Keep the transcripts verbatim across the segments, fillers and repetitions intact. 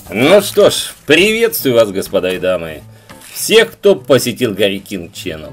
Ну что ж, приветствую вас, господа и дамы, всех, кто посетил Гарри Кинг Channel.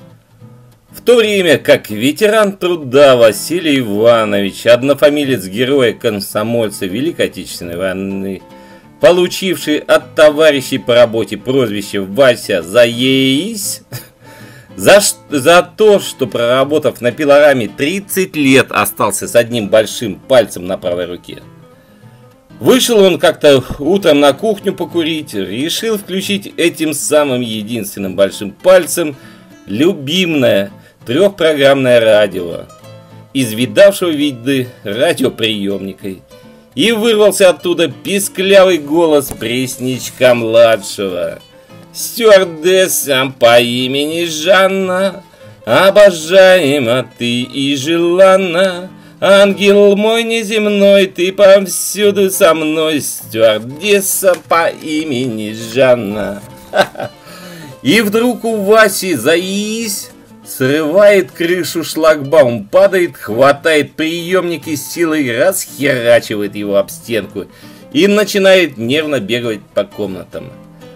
В то время как ветеран труда Василий Иванович, однофамилец героя-комсомольца Великой Отечественной войны, получивший от товарищей по работе прозвище Вася Заесь, за, за то, что проработав на пилораме тридцать лет, остался с одним большим пальцем на правой руке. Вышел он как-то утром на кухню покурить, решил включить этим самым единственным большим пальцем любимое трехпрограммное радио из видавшего виды радиоприемника, и вырвался оттуда писклявый голос Пресничка-младшего. «Стюардесса по имени Жанна, обожаема ты и желанна, ангел мой неземной, ты повсюду со мной, стюардесса по имени Жанна». И вдруг у Васи Заись срывает крышу шлагбаум, падает, хватает приемник и силой расхерачивает его об стенку и начинает нервно бегать по комнатам.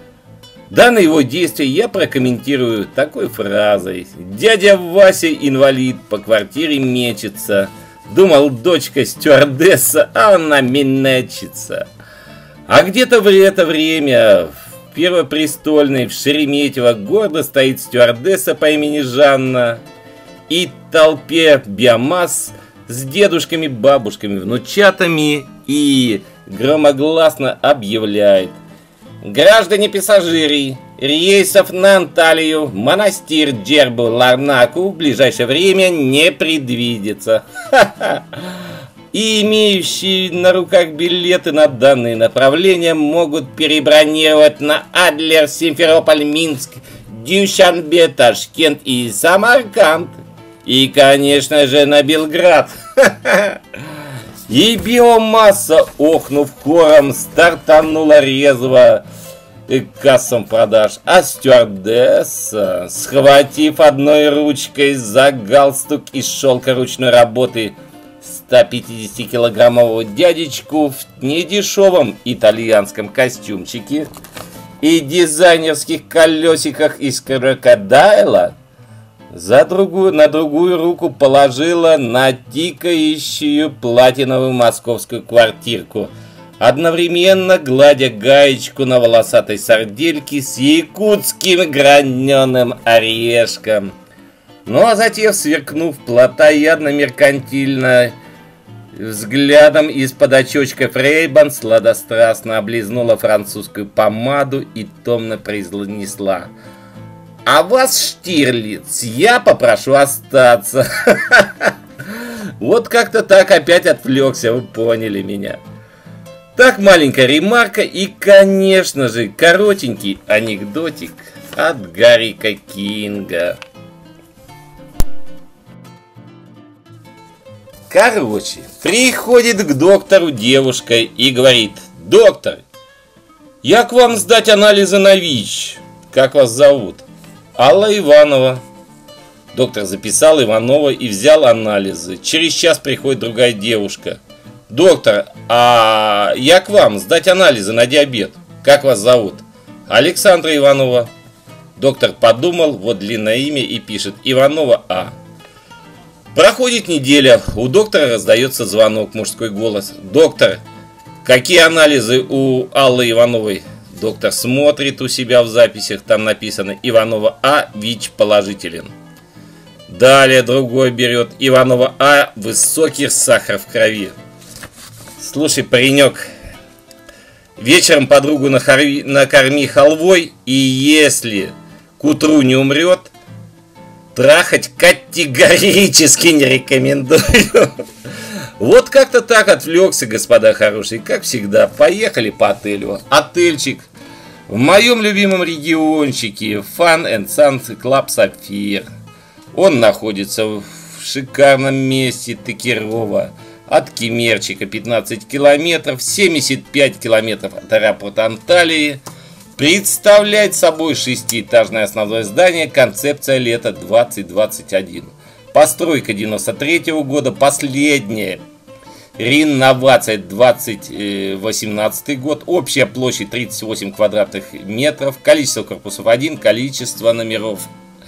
Данное его действие я прокомментирую такой фразой: «Дядя Вася инвалид, по квартире мечется. Думал, дочка стюардесса, а она минечится». А где-то в это время в Первопрестольной в Шереметьево гордо стоит стюардесса по имени Жанна и в толпе биомасс с дедушками, бабушками, внучатами и громогласно объявляет: «Граждане пассажиры, рейсов на Анталию, монастырь Джербу, Ларнаку в ближайшее время не предвидится». Ха-ха. И имеющие на руках билеты на данные направления могут перебронировать на Адлер, Симферополь, Минск, Дюшанбе, Ташкент и Самарканд. И, конечно же, на Белград. Ха-ха. И биомасса, охнув хором, стартанула резво к кассам продаж. А стюардесса, схватив одной ручкой за галстук из шелка ручной работы ста пятидесятикилограммового дядечку в недешевом итальянском костюмчике и дизайнерских колесиках из крокодайла, За другую, на другую руку положила на тикающую платиновую московскую квартирку, одновременно гладя гаечку на волосатой сардельке с якутским граненым орешком. Ну а затем, сверкнув плотоядно-меркантильно взглядом из-под очочка Фрейбан, сладострастно облизнула французскую помаду и томно произнесла: «А вас, Штирлиц, я попрошу остаться». Вот как-то так опять отвлекся, вы поняли меня. Так, маленькая ремарка и, конечно же, коротенький анекдотик от Гаррика Кинга. Короче, приходит к доктору девушка и говорит: «Доктор, я к вам сдать анализы на ВИЧ. Как вас зовут?» «Алла Иванова». Доктор записал Иванова и взял анализы. Через час приходит другая девушка: «Доктор, а я к вам сдать анализы на диабет. Как вас зовут?» «Александра Иванова». Доктор подумал, вот длинное имя, и пишет: «Иванова А». Проходит неделя, у доктора раздается звонок, мужской голос: «Доктор, какие анализы у Аллы Ивановой?» Доктор смотрит у себя в записях, там написано: «Иванова А, ВИЧ положителен». Далее другой берет: «Иванова А, высокий сахар в крови». «Слушай, паренек, вечером подругу нахорви, накорми халвой, и если к утру не умрет, трахать категорически не рекомендую». Вот как-то так отвлекся, господа хорошие. Как всегда, поехали по отелю. Отельчик в моем любимом региончике Fun and Sun Club Сапфир. Он находится в шикарном месте Текирова. От Кемерчика пятнадцать километров, семьдесят пять километров от аэропорта Анталии. Представляет собой шестиэтажное основное здание, концепция лета двадцать двадцать один. Постройка девяносто третьего года, последняя Реновация двадцать восемнадцатый год. Общая площадь тридцать восемь квадратных метров. Количество корпусов один. Количество номеров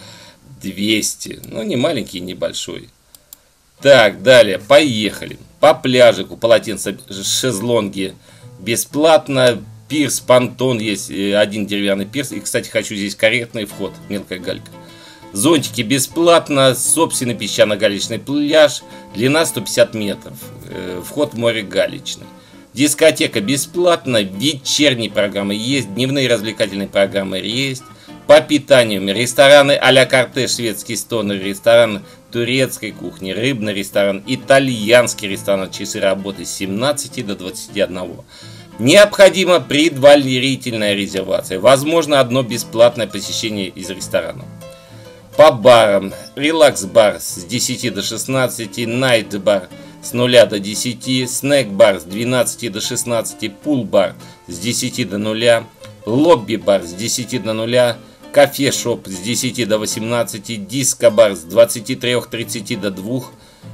двести. Ну, не маленький, небольшой. Так, далее. Поехали. По пляжику. Полотенца, шезлонги бесплатно. Пирс, понтон. Есть один деревянный пирс. И, кстати, хочу здесь корректный вход. Мелкая галька. Зонтики бесплатно, собственный песчано-галечный пляж, длина сто пятьдесят метров, вход в море галечный. Дискотека бесплатно, вечерние программы есть, дневные развлекательные программы есть. По питанию рестораны а-ля карте, шведский стол, ресторан турецкой кухни, рыбный ресторан, итальянский ресторан, часы работы с семнадцати до двадцати одного. Необходима предварительная резервация, возможно одно бесплатное посещение из ресторана. По барам. Релакс-бар с десяти до шестнадцати, найт-бар с нуля до десяти, снэк-бар с двенадцати до шестнадцати, пул-бар с десяти до нуля, лобби-бар с десяти до нуля, кафе-шоп с десяти до восемнадцати, диско-бар с двадцати трёх тридцати до двух,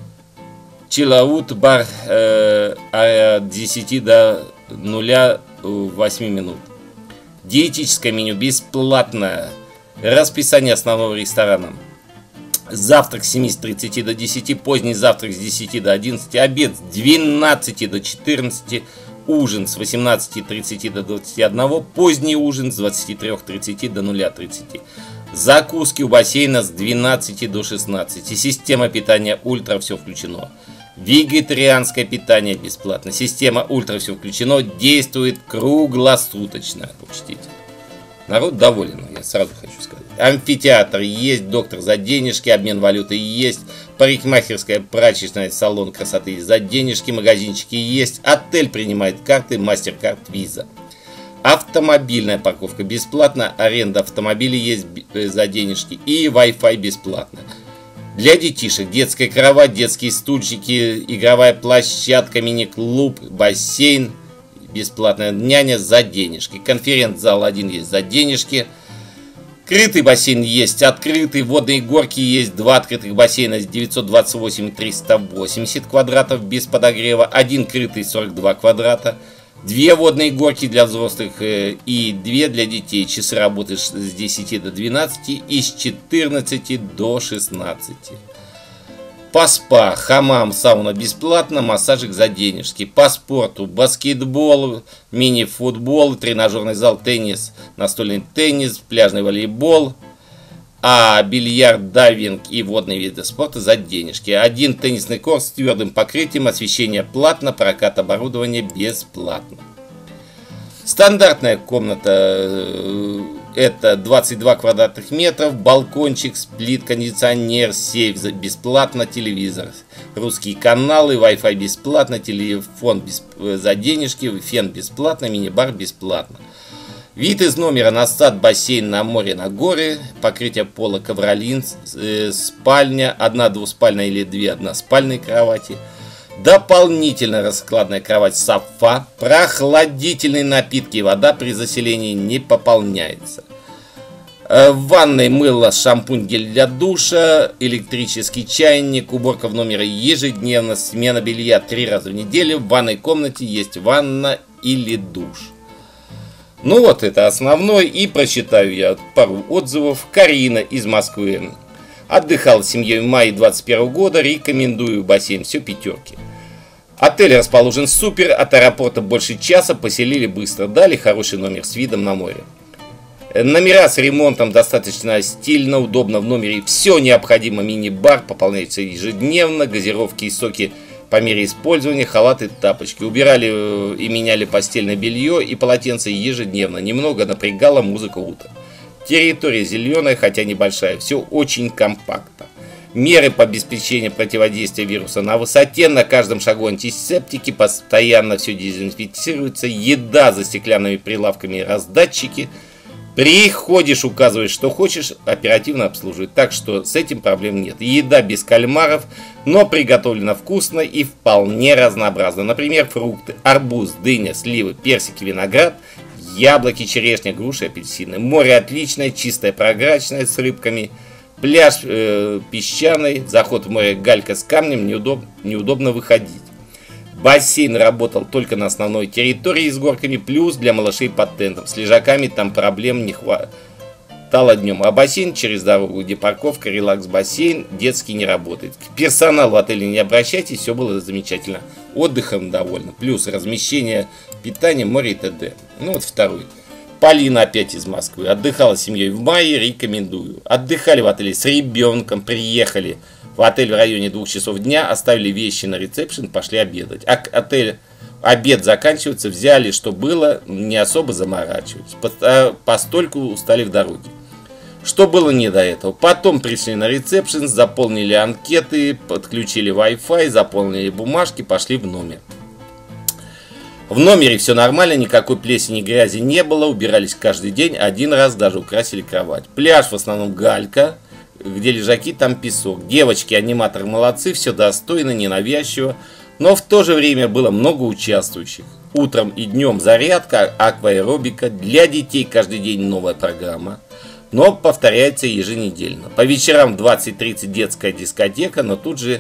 чиллаут-бар э, от десяти до нуля восьми минут. Диетическое меню бесплатное. Расписание основного ресторана. Завтрак с семи тридцати до десяти, поздний завтрак с десяти до одиннадцати, обед с двенадцати до четырнадцати, ужин с восемнадцати тридцати до двадцати одного, поздний ужин с двадцати трёх тридцати до нуля тридцати. Закуски у бассейна с двенадцати до шестнадцати. Система питания ультра, все включено. Вегетарианское питание бесплатно. Система ультра, все включено, действует круглосуточно. Учтите. Народ доволен, я сразу хочу сказать. Амфитеатр есть, доктор за денежки, обмен валюты есть, парикмахерская, прачечная, салон красоты за денежки, магазинчики есть, отель принимает карты, мастер-карт, виза. Автомобильная парковка бесплатно, аренда автомобилей есть за денежки и Wi-Fi бесплатно. Для детишек детская кровать, детские стульчики, игровая площадка, мини-клуб, бассейн. Бесплатная няня за денежки. Конференц-зал один есть за денежки. Крытый бассейн есть, открытый. Водные горки есть. Два открытых бассейна девятьсот двадцать восемь и триста восемьдесят квадратов без подогрева. Один крытый сорок два квадрата. Две водные горки для взрослых и две для детей. Часы работы с десяти до двенадцати и с четырнадцати до шестнадцати. По спа, хамам, сауна бесплатно, массажик за денежки. По спорту, баскетбол, мини-футбол, тренажерный зал, теннис, настольный теннис, пляжный волейбол, а бильярд, дайвинг и водные виды спорта за денежки. Один теннисный корт с твердым покрытием, освещение платно, прокат оборудования бесплатно. Стандартная комната это двадцать два квадратных метров, балкончик, сплит, кондиционер, сейф бесплатно, телевизор, русские каналы, Wi-Fi бесплатно, телефон без, за денежки, фен бесплатно, мини-бар бесплатно. Вид из номера на сад, бассейн, на море, на горы, покрытие пола ковролин, э, спальня, одна двуспальная или две односпальные кровати. Дополнительно раскладная кровать софа, прохладительные напитки, вода при заселении не пополняется. В ванной мыло, шампунь, гель для душа, электрический чайник, уборка в номере ежедневно, смена белья три раза в неделю, в ванной комнате есть ванна или душ. Ну вот это основной, и прочитаю я пару отзывов. Карина из Москвы. Отдыхал с семьей в мае двадцать первого года, рекомендую бассейн, все пятерки. Отель расположен супер, от аэропорта больше часа, поселили быстро, дали хороший номер с видом на море. Номера с ремонтом достаточно стильно, удобно в номере, все необходимо, мини-бар пополняется ежедневно, газировки и соки по мере использования, халаты, тапочки. Убирали и меняли постельное белье и полотенце ежедневно, немного напрягала музыка утра. Территория зеленая, хотя небольшая, все очень компактно. Меры по обеспечению противодействия вируса на высоте, на каждом шагу антисептики, постоянно все дезинфицируется, еда за стеклянными прилавками и раздатчики. Приходишь, указываешь, что хочешь, оперативно обслуживают, так что с этим проблем нет. Еда без кальмаров, но приготовлена вкусно и вполне разнообразно. Например, фрукты, арбуз, дыня, сливы, персики, виноград, яблоки, черешня, груши, апельсины. Море отличное, чистое, прозрачное, с рыбками. Пляж э, песчаный, заход в море галька с камнем, неудоб, неудобно выходить. Бассейн работал только на основной территории с горками, плюс для малышей под тентом. С лежаками там проблем не хватало днем. А бассейн через дорогу, где парковка, релакс-бассейн, детский не работает. К персоналу в отеле не обращайтесь, все было замечательно. Отдыхом довольно. Плюс размещение, питание, море и т.д. Ну вот второй. Полина опять из Москвы. Отдыхала с семьей в мае, рекомендую. Отдыхали в отеле с ребенком, приехали в отель в районе двух часов дня, оставили вещи на ресепшн, пошли обедать. А отель, обед заканчивается, взяли, что было, не особо заморачивались. Постольку устали в дороге. Что было не до этого. Потом пришли на ресепшн, заполнили анкеты, подключили Wi-Fi, заполнили бумажки, пошли в номер. В номере все нормально, никакой плесени и грязи не было, убирались каждый день, один раз даже украсили кровать. Пляж в основном галька, где лежаки, там песок. Девочки, аниматоры молодцы, все достойно, ненавязчиво, но в то же время было много участвующих. Утром и днем зарядка, акваэробика, для детей каждый день новая программа, но повторяется еженедельно. По вечерам в двадцать тридцать детская дискотека, но тут же,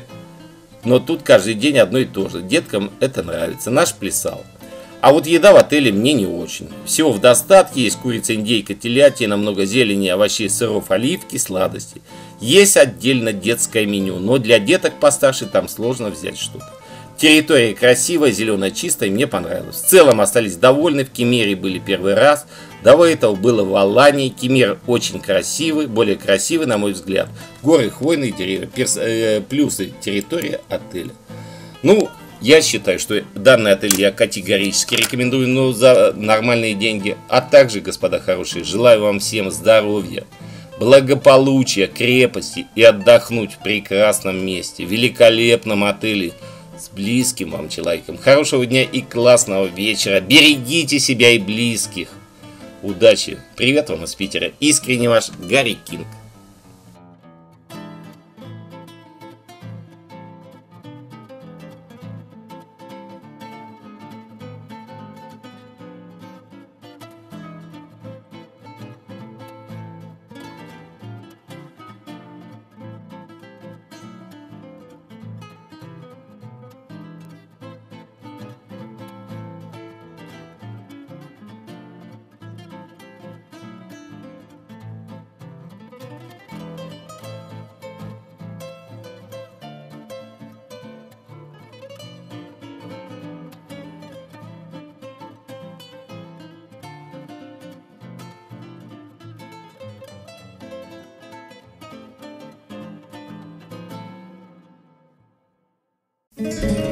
но тут каждый день одно и то же. Деткам это нравится, наш плясал. А вот еда в отеле мне не очень. Всего в достатке, есть курица, индейка, телятина, много зелени, овощей, сыров, оливки, сладости. Есть отдельно детское меню, но для деток постарше там сложно взять что-то. Территория красивая, зеленая, чистая, мне понравилось. В целом остались довольны, в Кемере были первый раз. До этого было в Алании. Кемер очень красивый, более красивый, на мой взгляд. Горы, хвойные деревья, перс, э, плюсы территория отеля. Ну, я считаю, что данный отель я категорически рекомендую, но за нормальные деньги. А также, господа хорошие, желаю вам всем здоровья, благополучия, крепости и отдохнуть в прекрасном месте, в великолепном отеле с близким вам человеком. Хорошего дня и классного вечера. Берегите себя и близких. Удачи. Привет вам из Питера. Искренне ваш Гарри Кинг. Thank you.